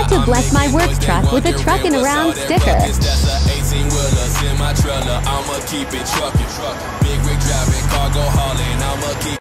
like to bless my work truck with a Truckin Around sticker. I'ma keep it truckin'. Big rig driving, cargo hauling.